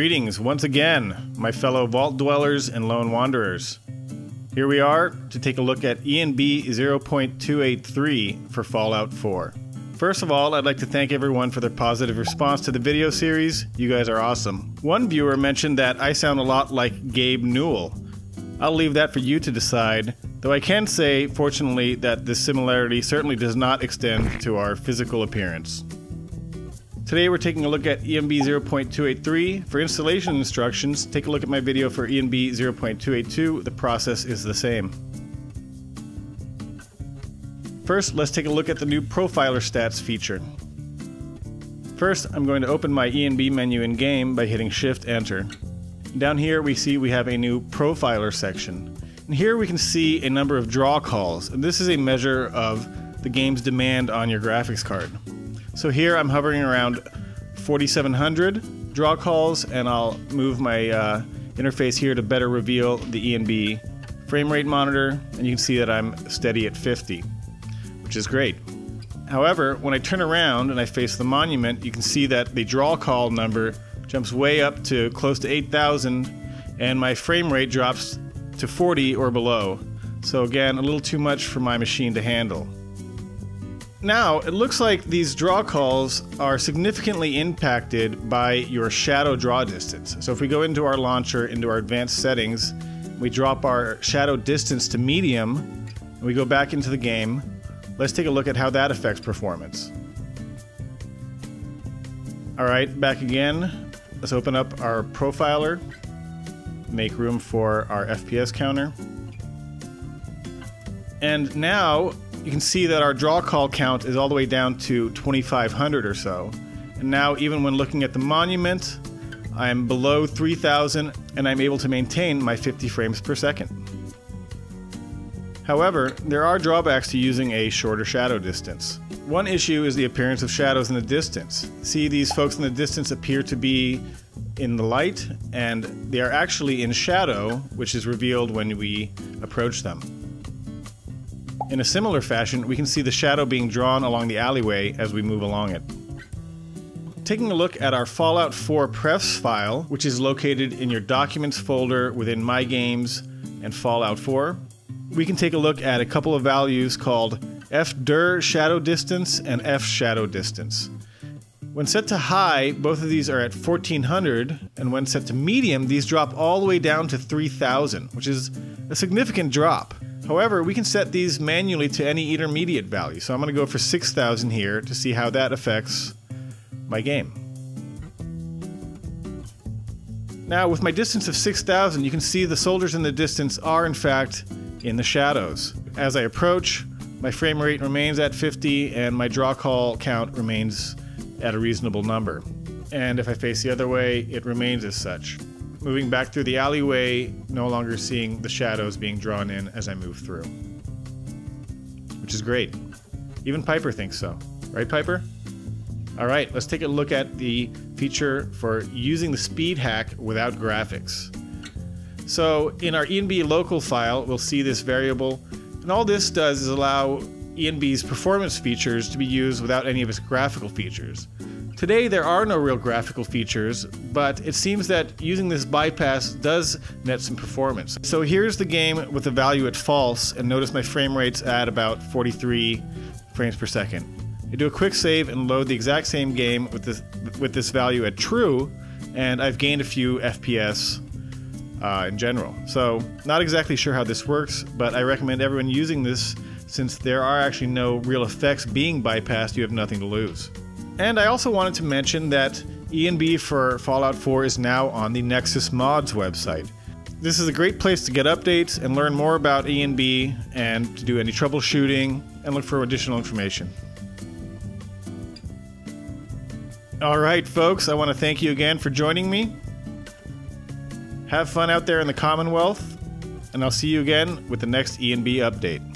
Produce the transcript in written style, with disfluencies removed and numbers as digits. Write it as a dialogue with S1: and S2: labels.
S1: Greetings once again, my fellow vault dwellers and lone wanderers. Here we are to take a look at ENB 0.283 for Fallout 4. First of all, I'd like to thank everyone for their positive response to the video series. You guys are awesome. One viewer mentioned that I sound a lot like Gabe Newell. I'll leave that for you to decide, though I can say, fortunately, that this similarity certainly does not extend to our physical appearance. Today we're taking a look at ENB 0.283. For installation instructions, take a look at my video for ENB 0.282. The process is the same. First, let's take a look at the new Profiler Stats feature. First, I'm going to open my ENB menu in game by hitting Shift-Enter. Down here we see we have a new Profiler section. And here we can see a number of draw calls, and this is a measure of the game's demand on your graphics card. So here I'm hovering around 4700 draw calls, and I'll move my interface here to better reveal the ENB frame rate monitor, and you can see that I'm steady at 50, which is great. However, when I turn around and I face the monument, you can see that the draw call number jumps way up to close to 8,000, and my frame rate drops to 40 or below. So again, a little too much for my machine to handle. Now, it looks like these draw calls are significantly impacted by your shadow draw distance. So if we go into our launcher, into our advanced settings, we drop our shadow distance to medium, and we go back into the game, let's take a look at how that affects performance. Alright, back again. Let's open up our profiler, make room for our FPS counter. And now, you can see that our draw call count is all the way down to 2,500 or so. And now, even when looking at the monument, I'm below 3,000 and I'm able to maintain my 50 frames per second. However, there are drawbacks to using a shorter shadow distance. One issue is the appearance of shadows in the distance. See, these folks in the distance appear to be in the light, and they are actually in shadow, which is revealed when we approach them. In a similar fashion, we can see the shadow being drawn along the alleyway as we move along it. Taking a look at our Fallout 4 prefs file, which is located in your Documents folder within My Games and Fallout 4, we can take a look at a couple of values called fdir shadow distance and fshadow distance. When set to high, both of these are at 1400, and when set to medium, these drop all the way down to 3000, which is a significant drop. However, we can set these manually to any intermediate value, so I'm going to go for 6000 here to see how that affects my game. Now, with my distance of 6000, you can see the soldiers in the distance are in fact in the shadows. As I approach, my frame rate remains at 50 and my draw call count remains at a reasonable number. And if I face the other way, it remains as such. Moving back through the alleyway, no longer seeing the shadows being drawn in as I move through. Which is great. Even Piper thinks so. Right, Piper? Alright, let's take a look at the feature for using the Speedhack without graphics. So, in our ENB local file, we'll see this variable, and all this does is allow ENB's performance features to be used without any of its graphical features. Today there are no real graphical features, but it seems that using this bypass does net some performance. So here's the game with the value at false, and notice my frame rate's at about 43 frames per second. I do a quick save and load the exact same game with this value at true, and I've gained a few FPS in general. So not exactly sure how this works, but I recommend everyone using this since there are actually no real effects being bypassed. You have nothing to lose. And I also wanted to mention that ENB for Fallout 4 is now on the Nexus Mods website. This is a great place to get updates and learn more about ENB and to do any troubleshooting and look for additional information. Alright folks, I want to thank you again for joining me. Have fun out there in the Commonwealth, and I'll see you again with the next ENB update.